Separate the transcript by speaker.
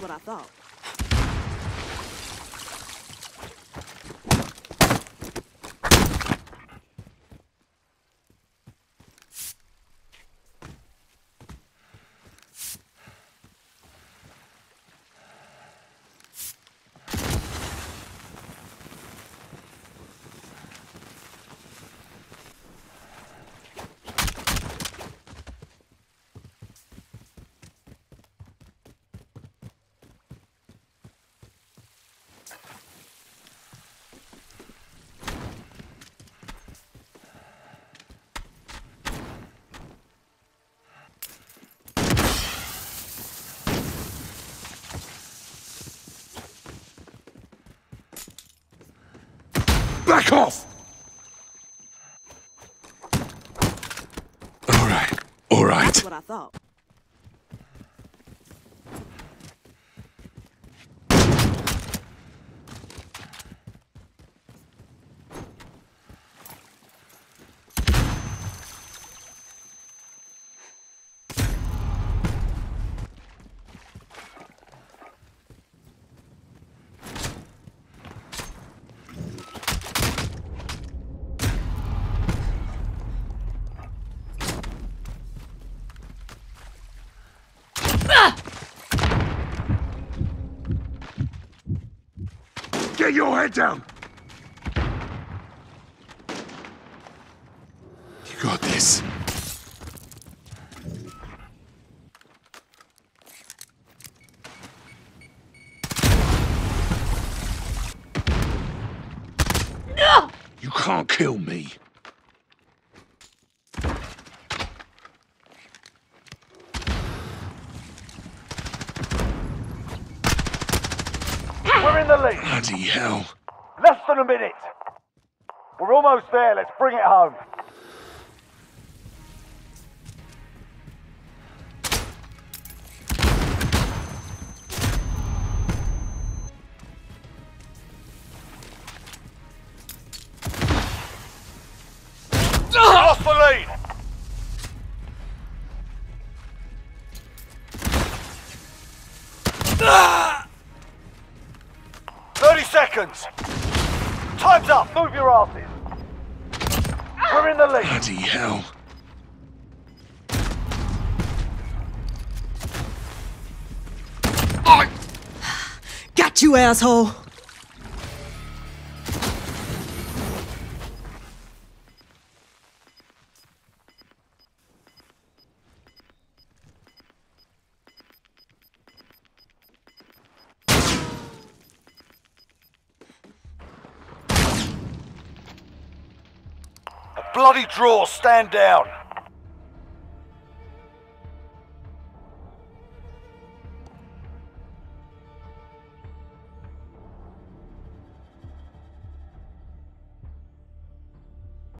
Speaker 1: what I thought.
Speaker 2: Back off! All right.
Speaker 1: That's what I thought.
Speaker 2: Get your head down! You got this.
Speaker 1: No!
Speaker 2: You can't kill me.
Speaker 3: We're in the lead.
Speaker 2: Bloody hell.
Speaker 3: Less than a minute. We're almost there. Let's bring it home. Lost the lead.
Speaker 1: Ah!
Speaker 3: 30 seconds. Time's up. Move your asses. We're in the lead.
Speaker 2: Bloody hell.
Speaker 1: Got you, asshole!
Speaker 3: Bloody draw. Stand down.